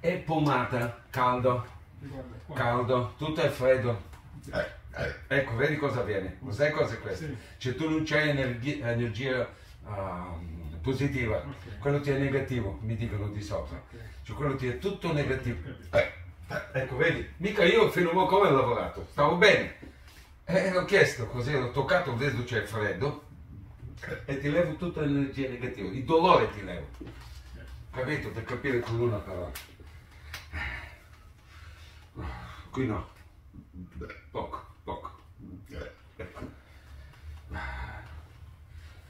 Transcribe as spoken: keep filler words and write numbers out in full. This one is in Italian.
e pomata, caldo, caldo, tutto è freddo. Ecco, vedi cosa avviene? Sai cosa è questo? Sì. Cioè tu non c'hai energia, energia uh, positiva, okay. Quello ti è negativo, mi dicono di sopra. Okay. Cioè quello ti è tutto negativo. Eh, ecco, vedi? Mica io fino a come ho lavorato, stavo bene. E ho chiesto così, ho toccato, vedo c'è freddo e ti levo tutta l'energia negativa, il dolore ti levo. Capito? Per capire con una parola. Qui no, poco.